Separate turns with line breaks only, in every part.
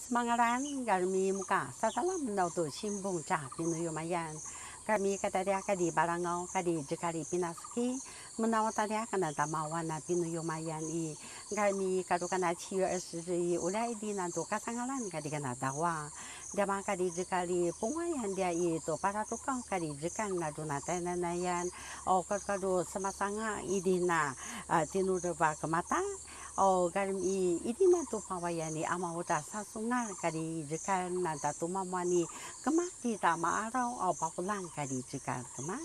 Semangaran garmi muka satalam nau tu simbung cah pinu yumayan. Kami katadia kadi barangau kadi jekari pinaski menawa tadia kana tamawana pinu yumayan I kami kadu kana ciu esri ulai di nantu kasangalan kadi kana dawa. Dama kadi jekari pungayan dia itu para tukang kadi jekan naduna tenanayan o kadu semasanga idina tinu deba kemata. Oh, garim idi na tu pawayani ama uta sasungan kadi jekan nanta tu mamani kemati ta maarau au papulang kadi jekan kema.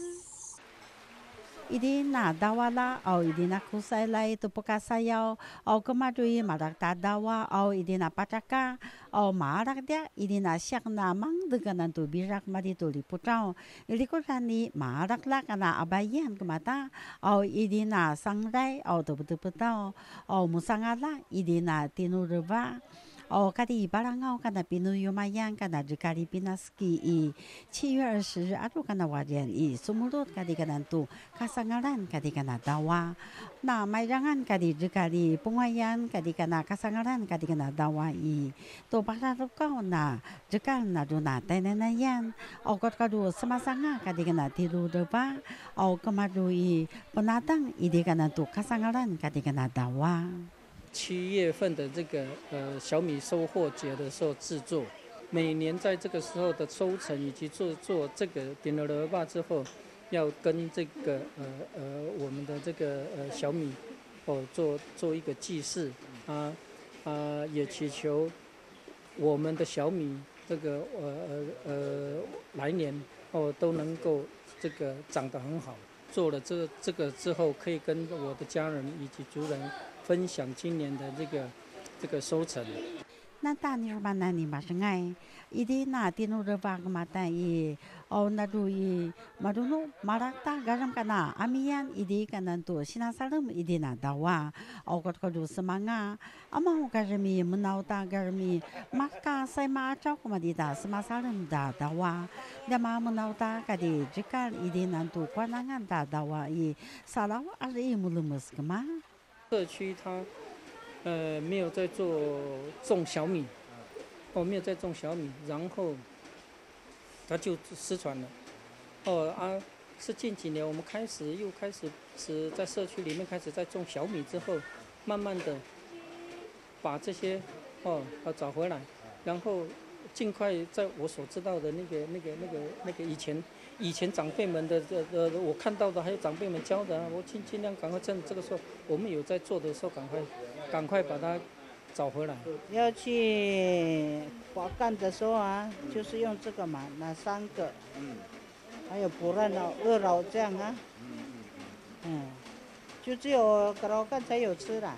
Idi na dawala au idi na kusai lai tu pokasayau au kemadui marak ta dawa au idi na pataka au marak dia idi na syak na mang deganan tu birak madi tu liputau ilikurani marak la kana abayan kemata au idi na sangrai au tu betul au musangala idi na tinurba哦，家己巴郎奥，干那边有马样，干那就家里边那 ski 伊7月20日，阿都干那话人伊，苏木罗家己干那都，卡桑阿兰家己干那大话，那买jangan家己就家里pengayan家己干那卡桑阿兰家己干那大话伊，都巴拉都高那，就干那都那带那那样，哦，个个都sama-sama家己干那提路的吧，哦，个嘛都伊pendatang伊的干那都卡桑阿兰家己干那大话。
7月份的这个小米收获节的时候制作，每年在这个时候的收成以及做这个点了萝卜之后，要跟这个我们的这个小米做一个祭祀也祈求我们的小米这个来年都能够这个长得很好。做了这个之后，可以跟我的家人以及族人分享今年的这个收成。
那大尼尔巴那尼马是爱，伊的那蒂努热巴个马丹伊，哦那路伊马杜努马拉达加上个那阿米安伊的个那多西那萨勒姆伊的那达瓦，哦个都是嘛啊，阿妈我个人咪门闹达个人咪马卡塞马照个嘛的达是嘛萨勒姆达达瓦，那嘛门闹达个的这个伊的那多关那个达达瓦伊，萨拉瓦阿是伊木鲁姆斯个嘛。
社区它没有在种小米，没有在种小米，然后它就失传了。是近几年我们又开始是在社区里面开始在种小米之后，慢慢的把这些找回来，然后尽快在我所知道的那个以前长辈们的我看到的还有长辈们教的我尽量赶快趁这个时候我们有在做的时候赶快把它找回来。
要去刮干的时候啊，就是用这个嘛，拿3个，还有不然的2老这样啊，就只有割老干才有吃啦，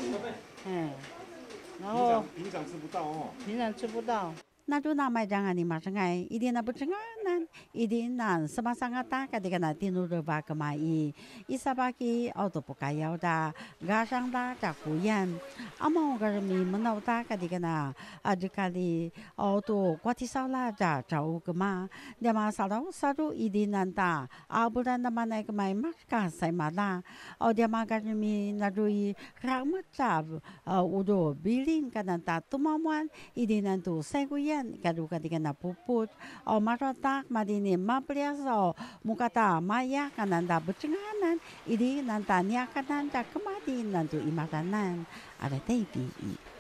然后
平常吃不到哦，
平常吃不到。
那就那买张啊，你马上爱，一定那不正啊，那一定那什么上个大个的个那电路的吧个嘛伊萨巴基奥都不该要的，加上的加古言，阿毛个人民们闹大个的个那这个的奥都瓜提少啦找个嘛，那么啥都一定难打，不然那么那个买马个塞嘛啦，那么个人民那就伊让么着我都比邻个那打多么晚，一定难都塞个言。Kaduka di kana puput o maratak madini maprias o mukata maya kananda becenganan idi nantanya kananda kemadi nantu imakanan ada teipi